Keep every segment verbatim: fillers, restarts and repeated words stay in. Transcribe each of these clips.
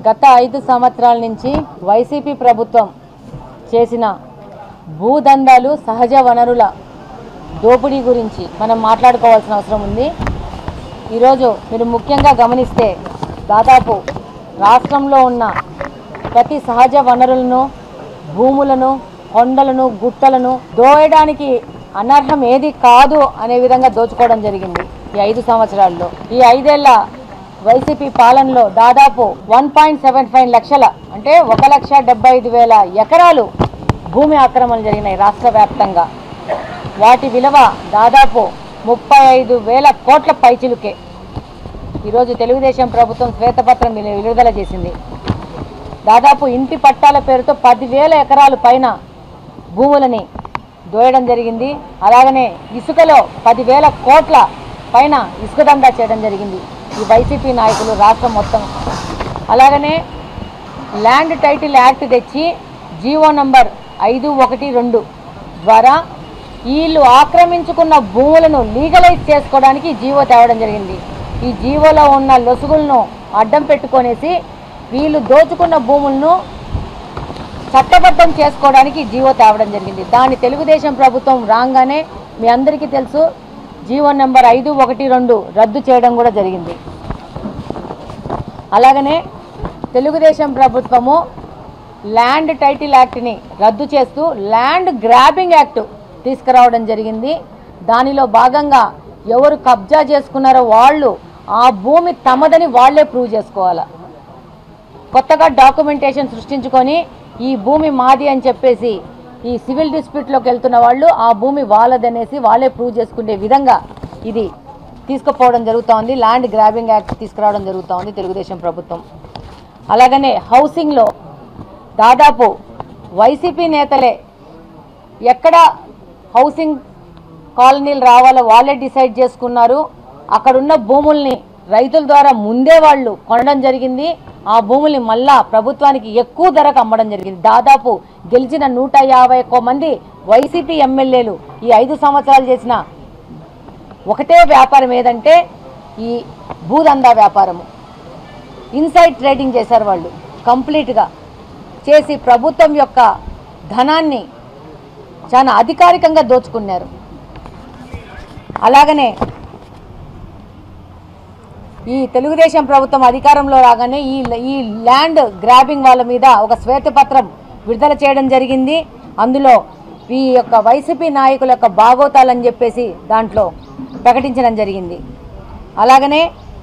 గత ఐదు సంవత్సరాల నుంచి వైసీపీ ప్రభుత్వం చేసిన భూదందాలు సహజ వనరుల దోపిడీ గురించి మనం మాట్లాడుకోవాల్సిన అవసరం ఉంది। ఈరోజు మీరు ముఖ్యంగా గమనిస్తే దాదాపు రాష్ట్రంలో ఉన్న ప్రతి సహజ వనరులను భూములను కొండలను గుట్టలను దోయడానికి అనర్హం ఏది కాదు అనే విధంగా దోచుకోవడం జరిగింది ఈ ఐదు సంవత్సరాల్లో। ఈ ఐదేళ్ల వైసీపీ పాలనలో దాదాపు వన్ పాయింట్ సెవెన్ ఫైవ్ లక్షల అంటే ఒక లక్ష డెబ్బై ఐదు వేల ఎకరాలు భూమి ఆక్రమణలు జరిగినాయి రాష్ట్ర వ్యాప్తంగా। వాటి విలువ దాదాపు ముప్పై ఐదు వేల కోట్ల పైచిలుకే ఈరోజు తెలుగుదేశం ప్రభుత్వం శ్వేతపత్రం విడుదల చేసింది। దాదాపు ఇంటి పట్టాల పేరుతో పదివేల ఎకరాల పైన భూములని దోయడం జరిగింది। అలాగనే ఇసుకలో పదివేల కోట్ల పైన ఇసుక దందా చేయడం జరిగింది ఈ వైసీపీ నాయకులు రాష్ట్రం మొత్తం। అలాగనే ల్యాండ్ టైటిల్ యాక్ట్ తెచ్చి జీవో నంబర్ ఐదు ఒకటి రెండు ద్వారా వీళ్ళు ఆక్రమించుకున్న భూములను లీగలైజ్ చేసుకోవడానికి జీవో తేవడం జరిగింది। ఈ జీవోలో ఉన్న లొసుగులను అడ్డం పెట్టుకొనేసి వీళ్ళు దోచుకున్న భూములను చట్టబద్ధం చేసుకోవడానికి జీవో తేవడం జరిగింది। దాన్ని తెలుగుదేశం ప్రభుత్వం రాగానే మీ అందరికీ తెలుసు జీవో నెంబర్ ఐదు ఒకటి రెండు రద్దు చేయడం కూడా జరిగింది। అలాగనే తెలుగుదేశం ప్రభుత్వము ల్యాండ్ టైటిల్ యాక్ట్ని రద్దు చేస్తూ ల్యాండ్ గ్రాబింగ్ యాక్ట్ తీసుకురావడం జరిగింది। దానిలో భాగంగా ఎవరు కబ్జా చేసుకున్నారో వాళ్ళు ఆ భూమి తమదని వాళ్లే ప్రూవ్ చేసుకోవాలి। కొత్తగా డాక్యుమెంటేషన్ సృష్టించుకొని ఈ భూమి మాది అని చెప్పేసి ఈ సివిల్ డిస్ప్యూట్లోకి వెళ్తున్న వాళ్ళు ఆ భూమి వాళ్ళదనేసి వాళ్ళే ప్రూవ్ చేసుకునే విధంగా ఇది తీసుకుపోవడం జరుగుతోంది। ల్యాండ్ గ్రాబింగ్ యాక్ట్ తీసుకురావడం జరుగుతోంది తెలుగుదేశం ప్రభుత్వం। అలాగనే హౌసింగ్లో దాదాపు వైసీపీ నేతలే ఎక్కడ హౌసింగ్ కాలనీలు రావాలో వాళ్ళే డిసైడ్ చేసుకున్నారు। అక్కడున్న భూముల్ని రైతుల ద్వారా ముందే వాళ్ళు కొనడం జరిగింది। ఆ భూముల్ని మళ్ళా ప్రభుత్వానికి ఎక్కువ ధరకు అమ్మడం జరిగింది। దాదాపు గెలిచిన నూట యాభై ఒక్క మంది వైసీపీ ఎమ్మెల్యేలు ఈ ఐదు సంవత్సరాలు చేసిన ఒకటే వ్యాపారం ఏదంటే ఈ భూదందా వ్యాపారము। ఇన్సైడ్ ట్రేడింగ్ చేశారు వాళ్ళు కంప్లీట్గా చేసి ప్రభుత్వం యొక్క ధనాన్ని చాలా అధికారికంగా దోచుకున్నారు। అలాగనే ఈ తెలుగుదేశం ప్రభుత్వం అధికారంలో రాగానే ఈ ఈ ల్యాండ్ గ్రాబింగ్ వాళ్ళ మీద ఒక శ్వేతపత్రం విడుదల చేయడం జరిగింది। అందులో ఈ యొక్క వైసీపీ నాయకుల యొక్క బాగోతాలని చెప్పేసి దాంట్లో ప్రకటించడం జరిగింది। అలాగనే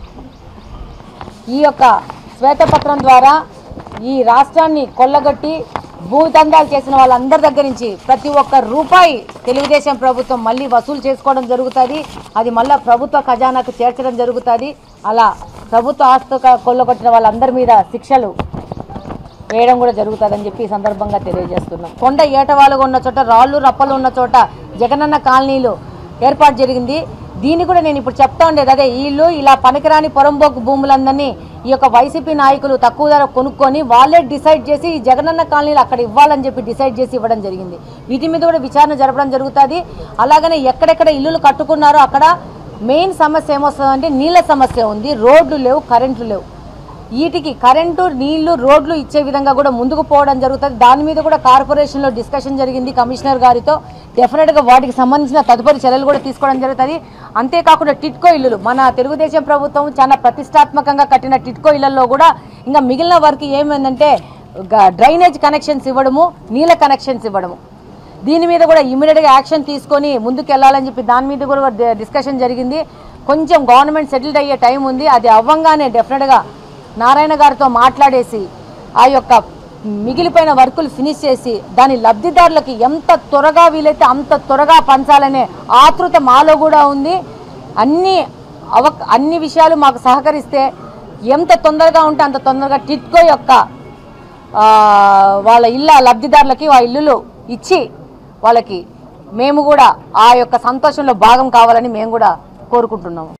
ఈ యొక్క శ్వేతపత్రం ద్వారా ఈ రాష్ట్రాన్ని కొల్లగొట్టి భూదందాలు చేసిన వాళ్ళందరి దగ్గర నుంచి ప్రతి ఒక్క రూపాయి తెలుగుదేశం ప్రభుత్వం మళ్ళీ వసూలు చేసుకోవడం జరుగుతుంది। అది మళ్ళీ ప్రభుత్వ ఖజానాకు చేర్చడం జరుగుతుంది। అలా ప్రభుత్వ ఆస్తి కొల్లగొట్టిన వాళ్ళందరి మీద శిక్షలు వేయడం కూడా జరుగుతుందని చెప్పి ఈ సందర్భంగా తెలియజేస్తున్నాం। కొండ ఏటవాలుగా ఉన్న చోట రాళ్ళు రప్పలు ఉన్న చోట జగనన్న కాలనీలు ఏర్పాటు జరిగింది। దీన్ని కూడా నేను ఇప్పుడు చెప్తా ఉండేది అదే, వీళ్ళు ఇలా పనికిరాని పొరంబోకు భూములందరినీ ఈ యొక్క వైసీపీ నాయకులు తక్కువ ధర కొనుక్కొని వాళ్ళే డిసైడ్ చేసి ఈ జగనన్న కాలనీలు అక్కడ ఇవ్వాలని చెప్పి డిసైడ్ చేసి ఇవ్వడం జరిగింది। వీటి మీద కూడా విచారణ జరపడం జరుగుతుంది। అలాగనే ఎక్కడెక్కడ ఇల్లులు కట్టుకున్నారో అక్కడ మెయిన్ సమస్య ఏమొస్తుందంటే నీళ్ళ సమస్య ఉంది, రోడ్లు లేవు, కరెంట్లు లేవు। వీటికి కరెంటు నీళ్లు రోడ్లు ఇచ్చే విధంగా కూడా ముందుకు పోవడం జరుగుతుంది। దాని మీద కూడా కార్పొరేషన్లో డిస్కషన్ జరిగింది కమిషనర్ గారితో। డెఫినెట్గా వాటికి సంబంధించిన తదుపరి చర్యలు కూడా తీసుకోవడం జరుగుతుంది। అంతేకాకుండా టిట్కో ఇల్లులు మన తెలుగుదేశం ప్రభుత్వం చాలా ప్రతిష్టాత్మకంగా కట్టిన టిట్కో ఇళ్లలో కూడా ఇంకా మిగిలిన వర్క్ ఏమైందంటే డ్రైనేజ్ కనెక్షన్స్ ఇవ్వడము, నీళ్ళ కనెక్షన్స్ ఇవ్వడము। దీని మీద కూడా ఇమీడియట్గా యాక్షన్ తీసుకొని ముందుకు వెళ్ళాలని చెప్పి దాని మీద కూడా డిస్కషన్ జరిగింది। కొంచెం గవర్నమెంట్ సెటిల్డ్ అయ్యే టైం ఉంది, అది అవ్వంగానే డెఫినెట్గా నారాయణ గారితో మాట్లాడేసి ఆ యొక్క మిగిలిపోయిన వర్కులు ఫినిష్ చేసి దాని లబ్ధిదారులకి ఎంత త్వరగా వీలైతే అంత త్వరగా పంచాలనే ఆతృత మాలో కూడా ఉంది। అన్ని అవ అన్ని విషయాలు మాకు సహకరిస్తే ఎంత తొందరగా ఉంటే అంత తొందరగా టిట్కో యొక్క వాళ్ళ ఇళ్ళ లబ్ధిదారులకి ఆ ఇల్లులు ఇచ్చి వాళ్ళకి మేము కూడా ఆ యొక్క సంతోషంలో భాగం కావాలని మేము కూడా కోరుకుంటున్నాము।